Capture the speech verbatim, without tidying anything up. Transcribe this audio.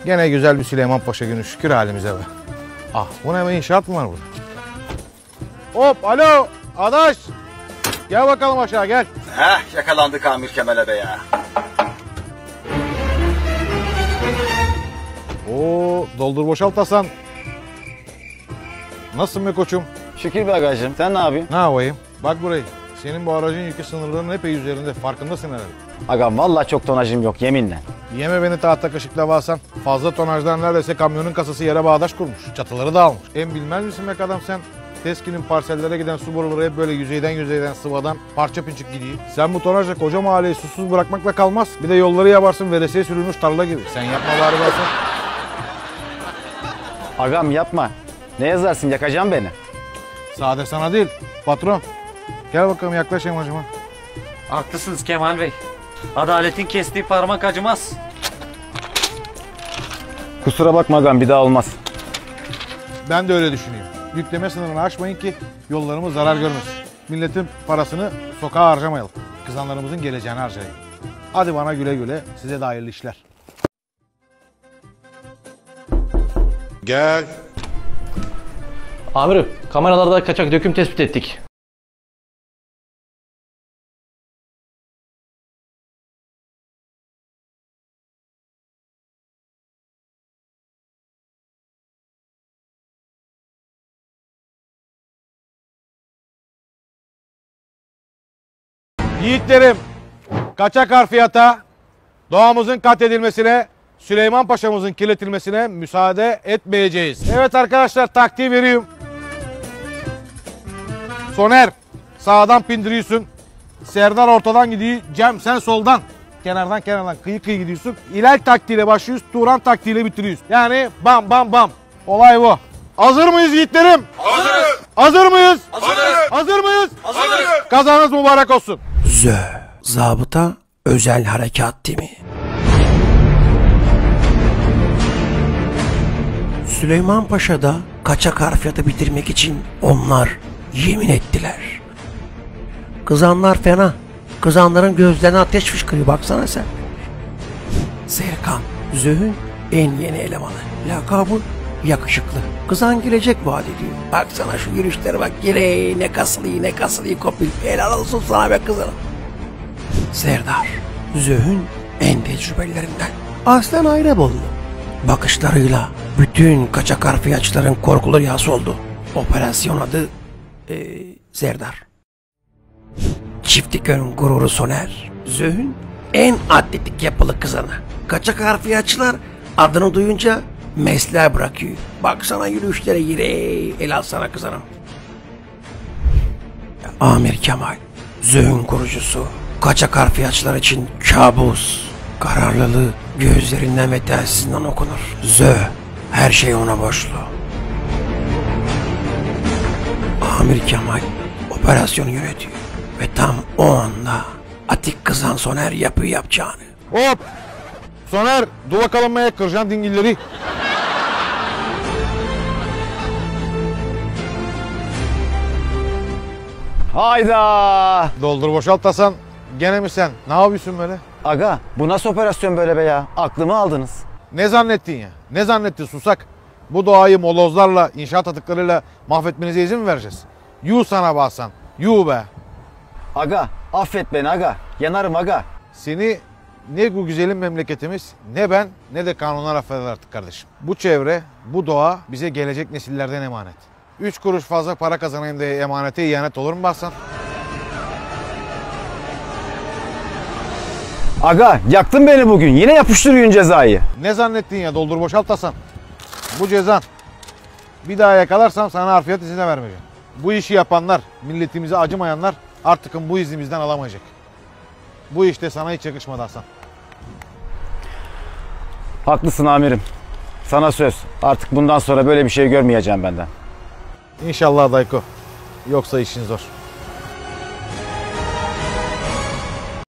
Gene güzel bir Süleyman Paşa günü, şükür halimize be. Ah, bu ne be, inşaat mı var burada? Hop, alo adaş. Gel bakalım aşağı, gel. Heh, yakalandık Amir Kemal'e be ya. Oo, doldur boşalt Hasan. Nasılsın be koçum? Şükür be agacığım, sen ne yapıyorsun? Ne yapayım? Bak burayı. Senin bu aracın yükü sınırlarının epey üzerinde. Farkındasın herhalde. Agam vallahi çok tonajım yok yeminle. Yeme beni tahta kaşıkla Hasan. Fazla tonajdan neredeyse kamyonun kasası yere bağdaş kurmuş. Çatıları dağılmış. Hem bilmez misin be adam sen? Teskinin parsellere giden su boruları hep böyle yüzeyden yüzeyden sıvadan parça pinçik gidiyor. Sen bu tonajla koca mahalleyi susuz bırakmakla kalmaz. Bir de yolları yaparsın, veresiye sürülmüş tarla gibi. Sen yapma bari Hasan. Agam yapma. Ne yazarsın, yakacaksın beni. Sade sana değil, patron. Gel bakalım, yaklaş amacıma. Haklısınız Kemal Bey. Adaletin kestiği parmak acımaz. Kusura bakma agam, bir daha olmaz. Ben de öyle düşünüyorum. Yükleme sınırını aşmayın ki yollarımız zarar görmesin. Milletin parasını sokağa harcamayalım. Kızanlarımızın geleceğini harcayalım. Hadi bana güle güle, size de hayırlı işler. Gel. Amirim, kameralarda kaçak döküm tespit ettik. Yiğitlerim, kaçak harfiyata, doğamızın katledilmesine, Süleyman Paşa'mızın kirletilmesine müsaade etmeyeceğiz. Evet arkadaşlar, taktiği veriyorum. Soner, sağdan pindiriyorsun. Serdar ortadan gidiyor. Cem sen soldan. Kenardan kenardan kıyı kıyı gidiyorsun. İlal taktiğiyle başlıyoruz. Turan taktiğiyle bitiriyoruz. Yani bam bam bam. Olay bu. Hazır mıyız yiğitlerim? Hazırız. Hazır mıyız? Hazırız. Hazır mıyız? Hazırız. Kazanız mübarek olsun. Z, Zabıta Özel Harekat Timi. Süleyman Paşa'da kaçak harfiyatı bitirmek için onlar yemin ettiler. Kızanlar fena. Kızanların gözlerine ateş fışkırıyor, baksana sen. Serkan, Zöh'ün en yeni elemanı. Lakabı yakışıklı. Kızan gelecek vaat ediyor. Baksana şu yürüyüşlere bak. Yine ne kasılı ne kasılı kopil. Helal olsun sana be kızım. Serdar, Zöh'ün en tecrübelilerinden. Aslen Ayrabollu. Bakışlarıyla bütün kaçak harfiyatçıların korkulu rüyası oldu. Operasyon adı ee, Serdar. Çiftliköy'ün gururu Soner. Zöh'ün en atletik yapılı kızanı. Kaçak harfiyatçılar adını duyunca mesleğe bırakıyor. Baksana yürüyüşlere, yire el alsana kızanım. Amir Kemal, Zöh'ün kurucusu. Kaçak harfiyatçılar için kabus. Kararlılığı gözlerinden ve telsizden okunur. Zöh, her şey ona borçlu. Amir Kemal operasyonu yönetiyor. Ve tam o anda atik kızan Soner yapıyor yapacağını. Hop! Soner, dur bakalım maya kıracaksın dingilleri. Hayda! Doldur boşalt Hasan. Gene mi sen? Ne yapıyorsun böyle? Aga, bu nasıl operasyon böyle be ya? Aklımı aldınız. Ne zannettin ya? Ne zannettin susak? Bu doğayı molozlarla, inşaat atıklarıyla mahvetmenize izin mi vereceğiz? Yuh sana be Hasan. Yuh be. Aga, affet beni aga. Yanarım aga. Seni ne bu güzelim memleketimiz, ne ben, ne de kanunlar affeder artık kardeşim. Bu çevre, bu doğa bize gelecek nesillerden emanet. Üç kuruş fazla para kazanayım diye emanete ihanet olur mu be Hasan? Aga, yaktın beni bugün. Yine yapıştırıyorsun cezayı. Ne zannettin ya? Doldur boşalt Hasan. Bu cezan. Bir daha yakalarsam sana harfiyat izine vermeyeceğim. Bu işi yapanlar, milletimize acımayanlar artık bu iznimizden alamayacak. Bu işte sana hiç yakışmadı Hasan. Haklısın amirim. Sana söz. Artık bundan sonra böyle bir şey görmeyeceğim benden. İnşallah Dayko. Yoksa işin zor.